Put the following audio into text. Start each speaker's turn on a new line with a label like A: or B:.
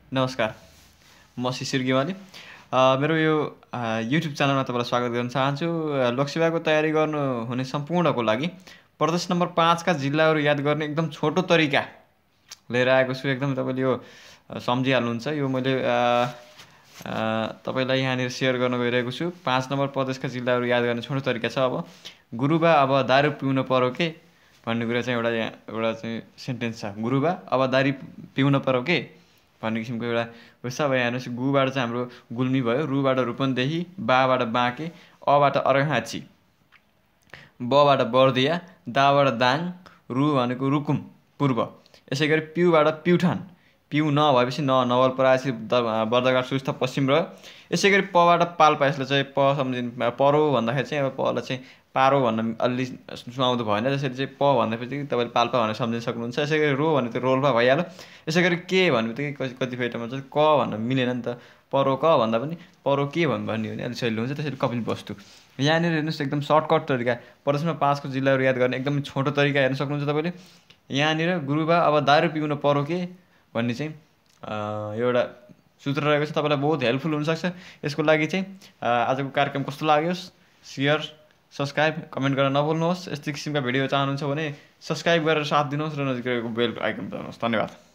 A: नमस्कार, म शिशिर गिवाली। मेरो यो युट्युब च्यानलमा तपाईँलाई स्वागत गर्न चाहन्छु। लोकसेवाको तयारी गर्नुहुने सम्पूर्णको लागि प्रदेश नम्बर 5 का जिल्लाहरू याद गर्ने एकदम छोटो तरिका लिएर आएको छु। एकदम तपाईँले यो सम्झिहाल्नुहुन्छ। यो मैले तपाईँलाई यहाँनिर सेयर गर्न गइरहेको छु। 5 नम्बर प्रदेशका जिल्लाहरू याद गर्ने छोटो तरिका छ। अब गुरुबा अब दारू पिउन पर्यो के भन्ने कुरा चाहिँ एउटा चाहिँ सेन्टेन्स छ। गुरुबा अब दारू पिउन पर्यो के भन्ने किसिमको एउटा उयो छ। अब यहाँ हेर्नुहोस्, गुबाट चाहिँ हाम्रो गुल्मी भयो, रुबाट रूपन्देही, बाबाट बाँके, अबाट अर्घाँची, बबाट बर्दिया, दाबाट दाङ, रु भनेको रुकुम पूर्व। यसै गरी पिउबाट प्युठान, पिउ नभएपछि नवलपरासी, बर्दघाट सुस्था पश्चिम रह्यो। यसै गरी पबाट पाल्पा, यसलाई चाहिँ प सम्झिनु, परो भन्दाखेरि चाहिँ अब पलाई चाहिँ पारो भन्न अलि सुहाउँदो भएन। त्यसरी चाहिँ प भन्नेपछि तपाईँले पाल्पा भनेर सम्झिन सक्नुहुन्छ। यसै गरी रो भने त रोल्पा भइहाल्यो। यसै गरी के भन्ने बित्तिकै कतिपय ठाउँमा चाहिँ क भन्न मिलेन नि त। परो क भन्दा पनि परो के भन्ने हो भने अलिक सजिलो हुन्छ। त्यसरी कपिलवस्तु यहाँनिर हेर्नुहोस्, एकदम सर्टकट तरिका। प्रदेशमा 5 को जिल्लाहरू याद गर्ने एकदमै छोटो तरिका हेर्न सक्नुहुन्छ तपाईँले। यहाँनिर गुरुबा अब दारू पिउन पर्यो के भन्ने चाहिँ एउटा सूत्र रहेको छ। तपाईँलाई बहुत हेल्पफुल हुनसक्छ। यसको लागि चाहिँ आजको कार्यक्रम कस्तो लाग्यो, सेयर, सब्सक्राइब, कमेन्ट गर्न नभुल्नुहोस्। यस्तै किसिमका भिडियो चाहनुहुन्छ भने सब्सक्राइब गरेर साथ दिनुहोस् र नजिकैको बेल आइकन दबाउनुहोस्। धन्यवाद।